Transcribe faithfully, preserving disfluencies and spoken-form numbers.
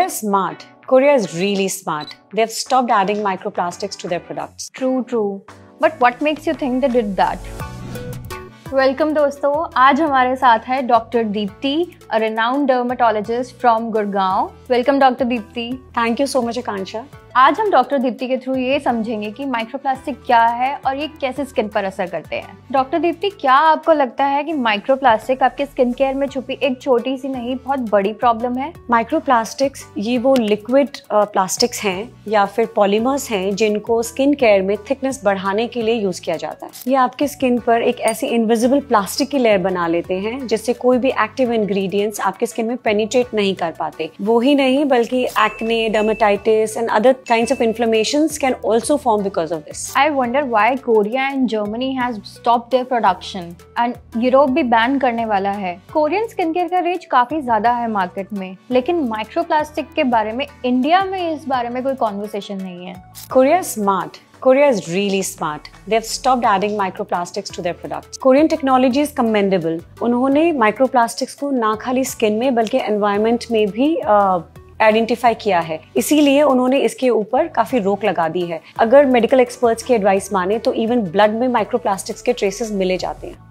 Korea is smart. Korea is really smart. They have stopped adding microplastics to their products. True, true. But what makes you think they did that? Welcome दोस्तों, आज हमारे साथ है doctor Deepti, a renowned dermatologist from Gurgaon. Welcome doctor Deepti. Thank you so much Akanksha. आज हम doctor Deepti के through ये समझेंगे कि माइक्रोप्लास्टिक क्या है और ये कैसे स्किन पर असर करते हैं। डॉक्टर दीप्ति, क्या आपको लगता है कि माइक्रोप्लास्टिक आपके स्किन केयर में छुपी एक छोटी सी नहीं बहुत बड़ी प्रॉब्लम है? माइक्रोप्लास्टिक्स ये वो लिक्विड प्लास्टिक्स हैं या फिर पॉलीमर्स हैं जिनको स्किन केयर में थिकनेस बढ़ाने के लिए यूज किया जाता है। ये आपके स्किन पर एक ऐसी इनविजिबल प्लास्टिक की लेयर बना लेते हैं जिससे कोई भी एक्टिव इंग्रेडिएंट्स आपके स्किन में पेनिट्रेट नहीं कर पाते। वो ही नहीं बल्कि acne, dermatitis and other kinds of inflammations can also form because of this. I wonder why Korea and Germany has stopped their production and Europe भी बैन करने वाला है। कोरियन स्किन केयर का रेंज काफी ज्यादा है मार्केट में, लेकिन माइक्रोप्लास्टिक के बारे में इंडिया में इस बारे में कोई कॉन्वर्सेशन नहीं है। Korea is smart. Korea is really smart. They have stopped adding microplastics to their products. Korean technology is commendable. उन्होंने माइक्रोप्लास्टिक्स को ना खाली स्किन में बल्कि एनवायरनमेंट में भी uh, आइडेंटिफाई किया है, इसीलिए उन्होंने इसके ऊपर काफी रोक लगा दी है। अगर मेडिकल एक्सपर्ट्स की एडवाइस माने तो इवन ब्लड में माइक्रोप्लास्टिक्स के ट्रेसेस मिले जाते हैं।